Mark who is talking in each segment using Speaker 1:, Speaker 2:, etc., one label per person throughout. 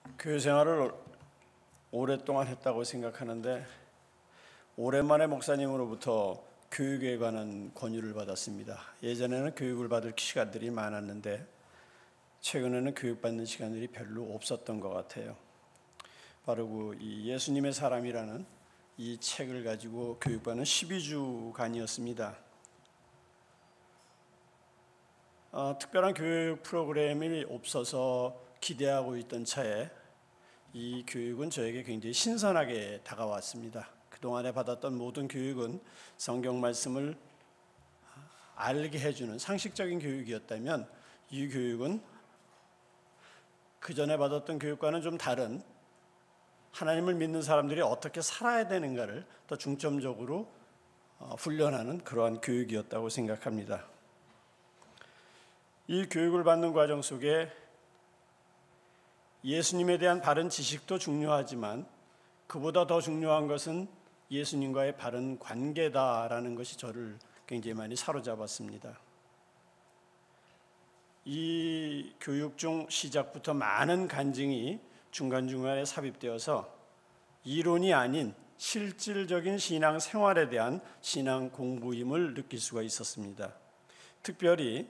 Speaker 1: 교회 생활을 오랫동안 했다고 생각하는데 오랜만에 목사님으로부터 교육에 관한 권유를 받았습니다. 예전에는 교육을 받을 시간들이 많았는데 최근에는 교육받는 시간들이 별로 없었던 것 같아요. 바로 이 예수님의 사람이라는 이 책을 가지고 교육받는 12주간이었습니다. 특별한 교육 프로그램이 없어서 기대하고 있던 차에 이 교육은 저에게 굉장히 신선하게 다가왔습니다. 그동안에 받았던 모든 교육은 성경 말씀을 알게 해주는 상식적인 교육이었다면 이 교육은 그 전에 받았던 교육과는 좀 다른 하나님을 믿는 사람들이 어떻게 살아야 되는가를 더 중점적으로 훈련하는 그러한 교육이었다고 생각합니다. 이 교육을 받는 과정 속에 예수님에 대한 바른 지식도 중요하지만 그보다 더 중요한 것은 예수님과의 바른 관계다라는 것이 저를 굉장히 많이 사로잡았습니다. 이 교육 중 시작부터 많은 간증이 중간중간에 삽입되어서 이론이 아닌 실질적인 신앙 생활에 대한 신앙 공부임을 느낄 수가 있었습니다. 특별히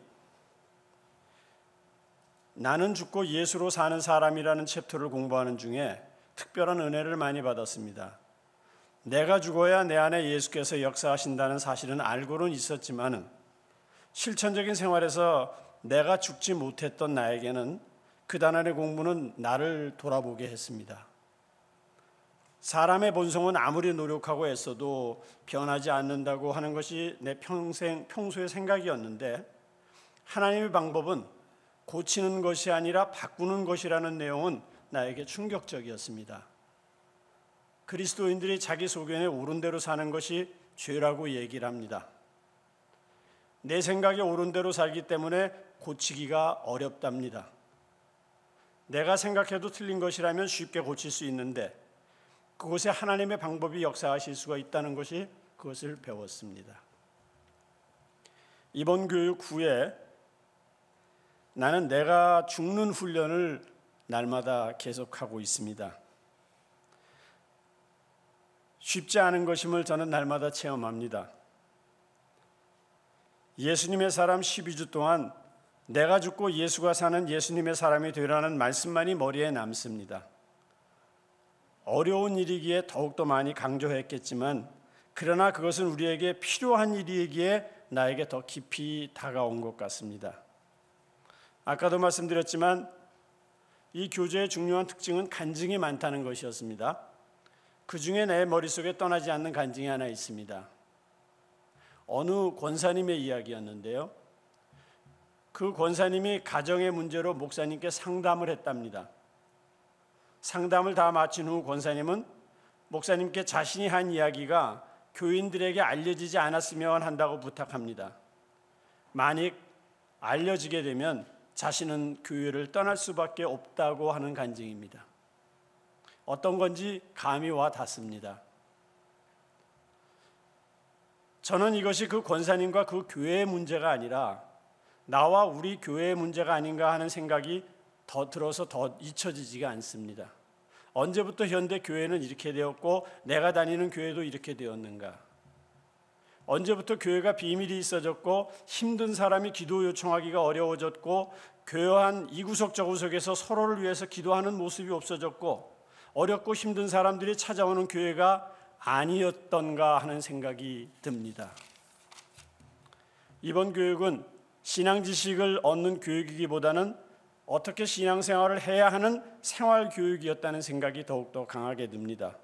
Speaker 1: 나는 죽고 예수로 사는 사람이라는 챕터를 공부하는 중에 특별한 은혜를 많이 받았습니다. 내가 죽어야 내 안에 예수께서 역사하신다는 사실은 알고는 있었지만 실천적인 생활에서 내가 죽지 못했던 나에게는 그 단원의 공부는 나를 돌아보게 했습니다. 사람의 본성은 아무리 노력하고 애써도 변하지 않는다고 하는 것이 내 평소의 생각이었는데 하나님의 방법은 고치는 것이 아니라 바꾸는 것이라는 내용은 나에게 충격적이었습니다. 그리스도인들이 자기 소견에 옳은 대로 사는 것이 죄라고 얘기를 합니다. 내 생각에 옳은 대로 살기 때문에 고치기가 어렵답니다. 내가 생각해도 틀린 것이라면 쉽게 고칠 수 있는데 그곳에 하나님의 방법이 역사하실 수가 있다는 것이 그것을 배웠습니다. 이번 교육 후에 나는 내가 죽는 훈련을 날마다 계속하고 있습니다. 쉽지 않은 것임을 저는 날마다 체험합니다. 예수님의 사람 12주 동안 내가 죽고 예수가 사는 예수님의 사람이 되라는 말씀만이 머리에 남습니다. 어려운 일이기에 더욱더 많이 강조했겠지만 그러나 그것은 우리에게 필요한 일이기에 나에게 더 깊이 다가온 것 같습니다. 아까도 말씀드렸지만 이 교제의 중요한 특징은 간증이 많다는 것이었습니다. 그 중에 내 머릿속에 떠나지 않는 간증이 하나 있습니다. 어느 권사님의 이야기였는데요. 그 권사님이 가정의 문제로 목사님께 상담을 했답니다. 상담을 다 마친 후 권사님은 목사님께 자신이 한 이야기가 교인들에게 알려지지 않았으면 한다고 부탁합니다. 만약 알려지게 되면 자신은 교회를 떠날 수밖에 없다고 하는 간증입니다. 어떤 건지 감이 와 닿습니다. 저는 이것이 그 권사님과 그 교회의 문제가 아니라 나와 우리 교회의 문제가 아닌가 하는 생각이 더 들어서 더 잊혀지지가 않습니다. 언제부터 현대 교회는 이렇게 되었고 내가 다니는 교회도 이렇게 되었는가? 언제부터 교회가 비밀이 있어졌고 힘든 사람이 기도 요청하기가 어려워졌고 교회한 이구석 저구석에서 서로를 위해서 기도하는 모습이 없어졌고 어렵고 힘든 사람들이 찾아오는 교회가 아니었던가 하는 생각이 듭니다. 이번 교육은 신앙 지식을 얻는 교육이기보다는 어떻게 신앙생활을 해야 하는 생활교육이었다는 생각이 더욱더 강하게 듭니다.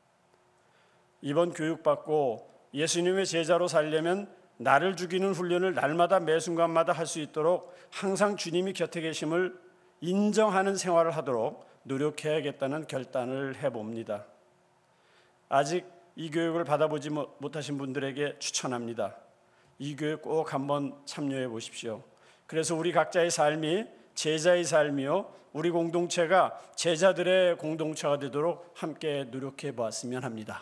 Speaker 1: 이번 교육받고 예수님의 제자로 살려면 나를 죽이는 훈련을 날마다 매 순간마다 할 수 있도록 항상 주님이 곁에 계심을 인정하는 생활을 하도록 노력해야겠다는 결단을 해봅니다. 아직 이 교육을 받아보지 못하신 분들에게 추천합니다. 이 교육 꼭 한번 참여해 보십시오. 그래서 우리 각자의 삶이 제자의 삶이요 우리 공동체가 제자들의 공동체가 되도록 함께 노력해 보았으면 합니다.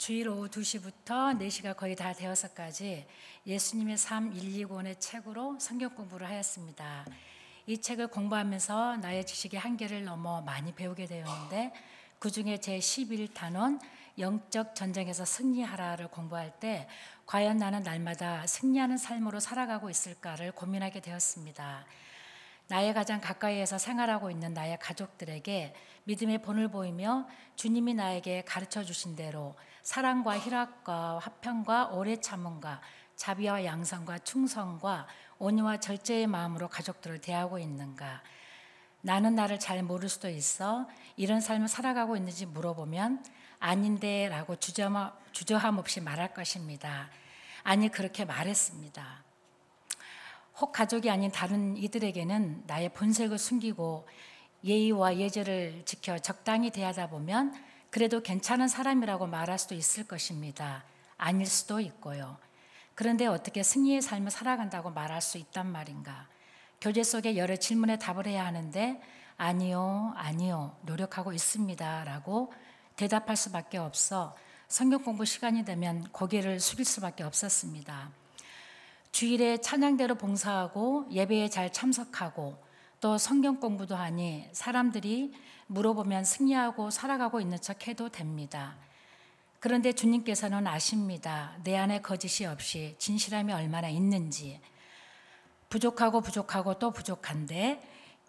Speaker 2: 주일 오후 2시부터 4시가 거의 다 되어서까지 예수님의 삶 1, 2권의 책으로 성경 공부를 하였습니다. 이 책을 공부하면서 나의 지식의 한계를 넘어 많이 배우게 되었는데, 그중에 제 11단원 영적 전쟁에서 승리하라를 공부할 때 과연 나는 날마다 승리하는 삶으로 살아가고 있을까를 고민하게 되었습니다. 나의 가장 가까이에서 생활하고 있는 나의 가족들에게 믿음의 본을 보이며 주님이 나에게 가르쳐 주신 대로 사랑과 희락과 화평과 오래 참음과 자비와 양선과 충성과 온유와 절제의 마음으로 가족들을 대하고 있는가? 나는 나를 잘 모를 수도 있어 이런 삶을 살아가고 있는지 물어보면 아닌데 라고 주저함 없이 말할 것입니다. 아니, 그렇게 말했습니다. 혹 가족이 아닌 다른 이들에게는 나의 본색을 숨기고 예의와 예절을 지켜 적당히 대하다 보면 그래도 괜찮은 사람이라고 말할 수도 있을 것입니다. 아닐 수도 있고요. 그런데 어떻게 승리의 삶을 살아간다고 말할 수 있단 말인가? 교제 속에 여러 질문에 답을 해야 하는데 아니요, 노력하고 있습니다 라고 대답할 수밖에 없어 성경 공부 시간이 되면 고개를 숙일 수밖에 없었습니다. 주일에 찬양대로 봉사하고 예배에 잘 참석하고 또 성경 공부도 하니 사람들이 물어보면 승리하고 살아가고 있는 척 해도 됩니다. 그런데 주님께서는 아십니다. 내 안에 거짓이 없이 진실함이 얼마나 있는지. 부족하고 또 부족한데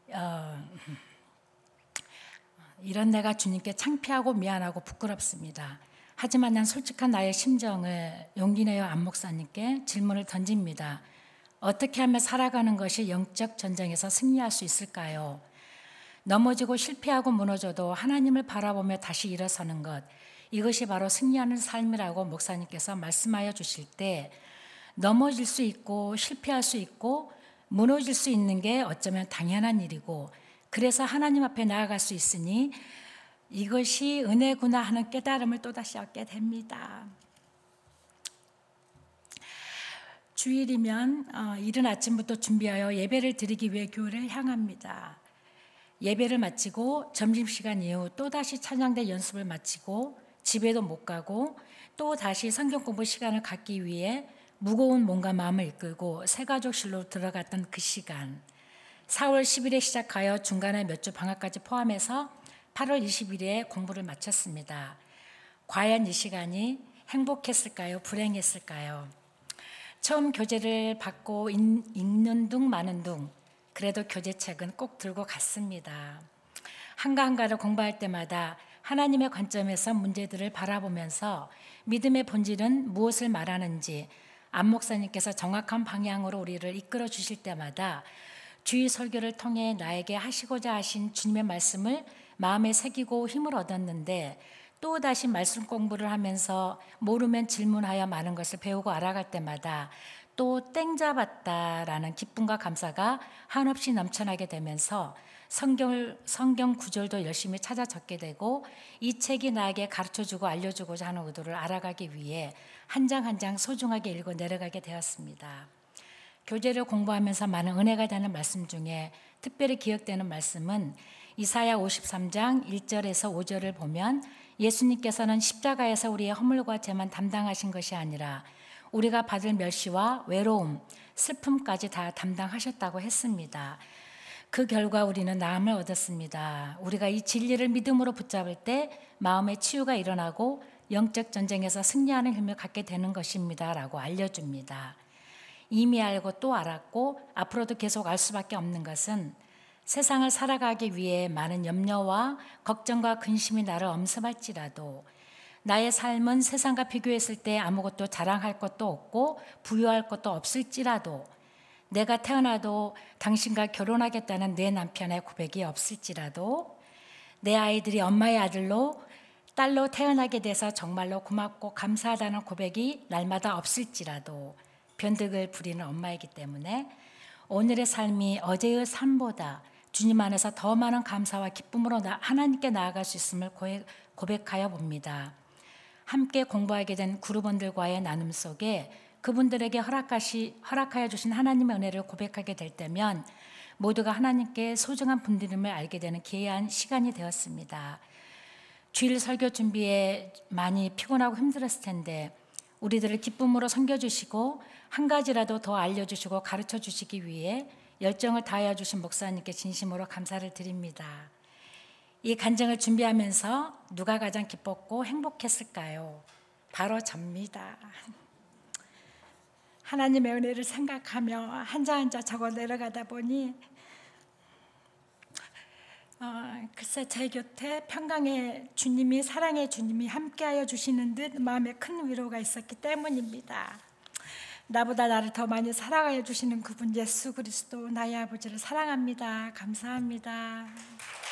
Speaker 2: 이런 내가 주님께 창피하고 미안하고 부끄럽습니다. 하지만 난 솔직한 나의 심정을 용기 내어 안 목사님께 질문을 던집니다. 어떻게 하면 살아가는 것이 영적 전쟁에서 승리할 수 있을까요? 넘어지고 실패하고 무너져도 하나님을 바라보며 다시 일어서는 것, 이것이 바로 승리하는 삶이라고 목사님께서 말씀하여 주실 때 넘어질 수 있고 실패할 수 있고 무너질 수 있는 게 어쩌면 당연한 일이고 그래서 하나님 앞에 나아갈 수 있으니 이것이 은혜구나 하는 깨달음을 또다시 얻게 됩니다. 주일이면 이른 아침부터 준비하여 예배를 드리기 위해 교회를 향합니다. 예배를 마치고 점심시간 이후 또다시 찬양대 연습을 마치고 집에도 못 가고 또 다시 성경 공부 시간을 갖기 위해 무거운 몸과 마음을 이끌고 새가족실로 들어갔던 그 시간, 4월 10일에 시작하여 중간에 몇 주 방학까지 포함해서 8월 20일에 공부를 마쳤습니다. 과연 이 시간이 행복했을까요? 불행했을까요? 처음 교재를 받고 읽는 둥 마는 둥, 그래도 교재책은 꼭 들고 갔습니다. 한가한가를 공부할 때마다 하나님의 관점에서 문제들을 바라보면서 믿음의 본질은 무엇을 말하는지 안 목사님께서 정확한 방향으로 우리를 이끌어 주실 때마다 주의 설교를 통해 나에게 하시고자 하신 주님의 말씀을 마음에 새기고 힘을 얻었는데 또 다시 말씀 공부를 하면서 모르면 질문하여 많은 것을 배우고 알아갈 때마다 또 땡 잡았다라는 기쁨과 감사가 한없이 넘쳐나게 되면서 성경 구절도 열심히 찾아 적게 되고 이 책이 나에게 가르쳐주고 알려주고자 하는 의도를 알아가기 위해 한 장 한 장 소중하게 읽어 내려가게 되었습니다. 교재를 공부하면서 많은 은혜가 되는 말씀 중에 특별히 기억되는 말씀은 이사야 53장 1절에서 5절을 보면 예수님께서는 십자가에서 우리의 허물과 죄만 담당하신 것이 아니라 우리가 받을 멸시와 외로움, 슬픔까지 다 담당하셨다고 했습니다. 그 결과 우리는 나음을 얻었습니다. 우리가 이 진리를 믿음으로 붙잡을 때 마음의 치유가 일어나고 영적 전쟁에서 승리하는 힘을 갖게 되는 것입니다 라고 알려줍니다. 이미 알고 또 알았고 앞으로도 계속 알 수밖에 없는 것은 세상을 살아가기 위해 많은 염려와 걱정과 근심이 나를 엄습할지라도 나의 삶은 세상과 비교했을 때 아무것도 자랑할 것도 없고 부유할 것도 없을지라도 내가 태어나도 당신과 결혼하겠다는 내 남편의 고백이 없을지라도 내 아이들이 엄마의 아들로 딸로 태어나게 돼서 정말로 고맙고 감사하다는 고백이 날마다 없을지라도 변덕을 부리는 엄마이기 때문에 오늘의 삶이 어제의 삶보다 주님 안에서 더 많은 감사와 기쁨으로 하나님께 나아갈 수 있음을 고백하여 봅니다. 함께 공부하게 된 그룹원들과의 나눔 속에 그분들에게 허락하여 주신 하나님의 은혜를 고백하게 될 때면 모두가 하나님께 소중한 분들임을 알게 되는 귀한 시간이 되었습니다. 주일 설교 준비에 많이 피곤하고 힘들었을 텐데 우리들을 기쁨으로 섬겨주시고 한 가지라도 더 알려주시고 가르쳐 주시기 위해 열정을 다하여 주신 목사님께 진심으로 감사를 드립니다. 이 간증을 준비하면서 누가 가장 기뻤고 행복했을까요? 바로 접니다. 하나님의 은혜를 생각하며 한자 한자 적어 내려가다 보니 글쎄 제 곁에 평강의 주님이, 사랑의 주님이 함께하여 주시는 듯 마음에 큰 위로가 있었기 때문입니다. 나보다 나를 더 많이 사랑하여 주시는 그분 예수 그리스도, 나의 아버지를 사랑합니다. 감사합니다.